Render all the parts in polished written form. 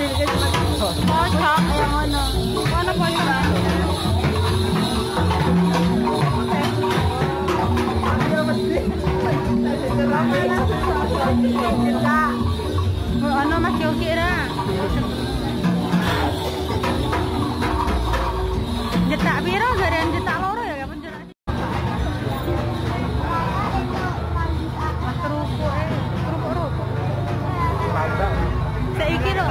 Pocok yang ono. Ono pocok. Ono Mas Yogi ra. Jetak piro garean jetak loro ya kapan jetak. Mas kerupuk kerupuk. Saiki lho.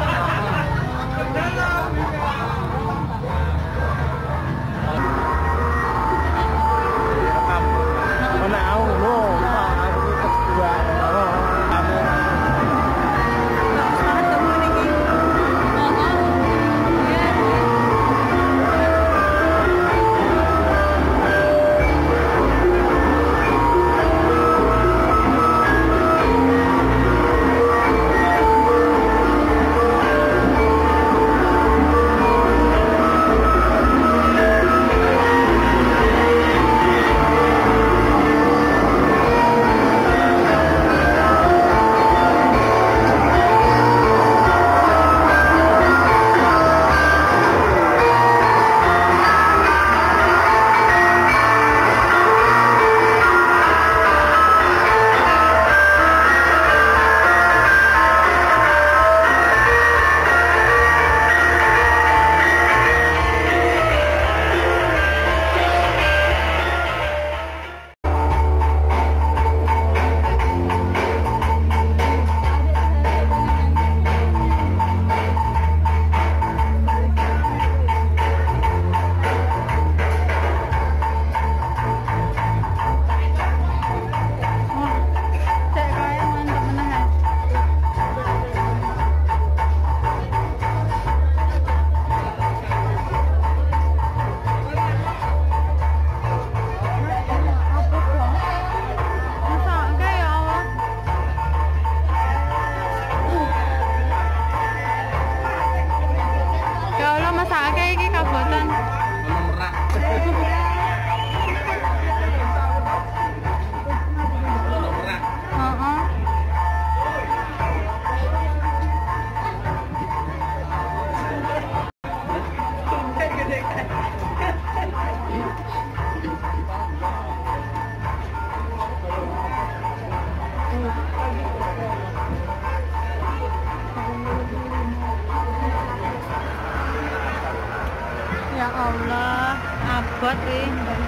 Ya Allah, abot nih.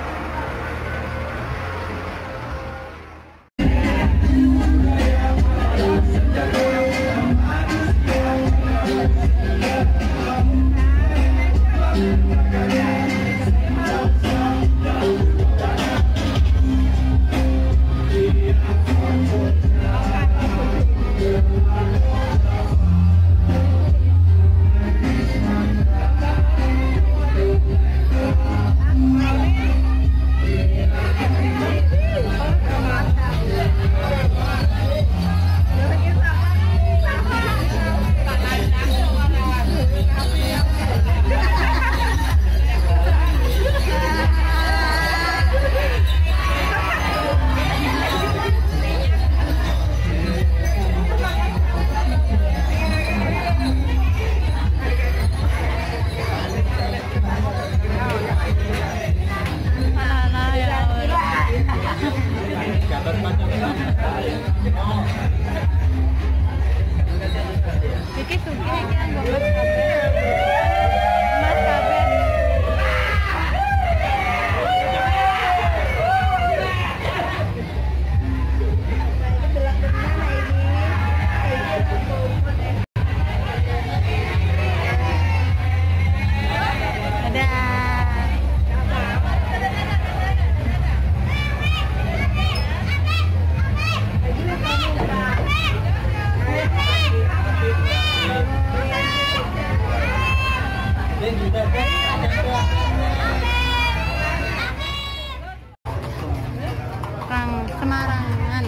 Semarangan.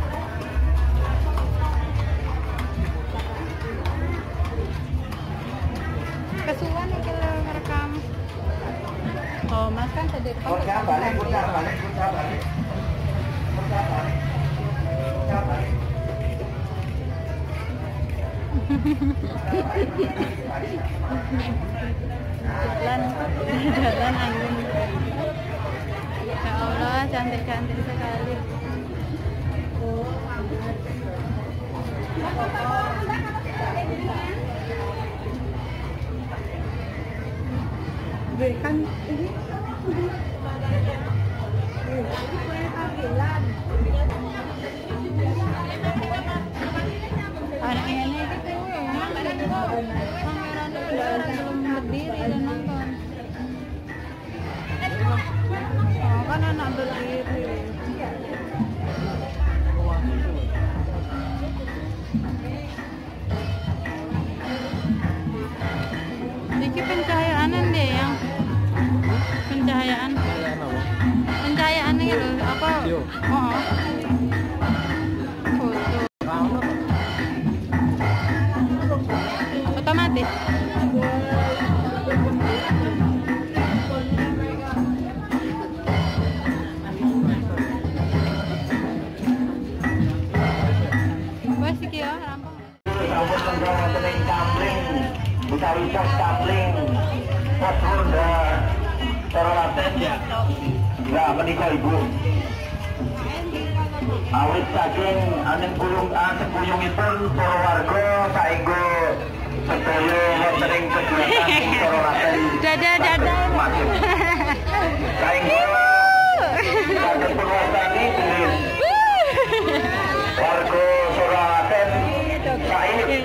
Kesuwan iki lho merekam. Oh, Mas kan tadi balik. Jalan angin. Ya Allah, cantik-cantik sekali. Kan ini anak ini gitu ya, pangerannya belum berdiri dan nonton. Oh, kan anak berdiri. Ini pencahayaan deh yang pencahayaan gitu apa? Oh, foto otomatis. Wes iki ya rampung. Utaritas Kapling Posronda Sorolaten nggak menikah ibu awit saking aning kuyungipun para warga saengga sedaya wonten kegiatan Sorolaten masing saengga saged penguasani dening warga Sorolaten saiki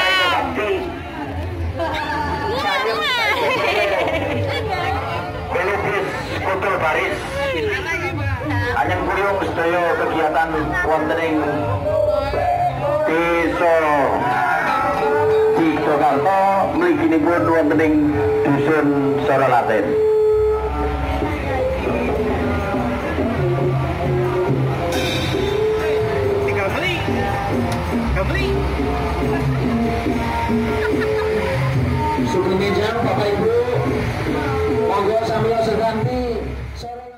Belubis Kutul Baris Anyang Kuryung sedaya kegiatan wonten ing Desa Cijokarta mliginipun wonten ing Dusun Sorolaten. Tinggal beli. Sebelum meja Bapak Ibu, monggo sambil seganti sore.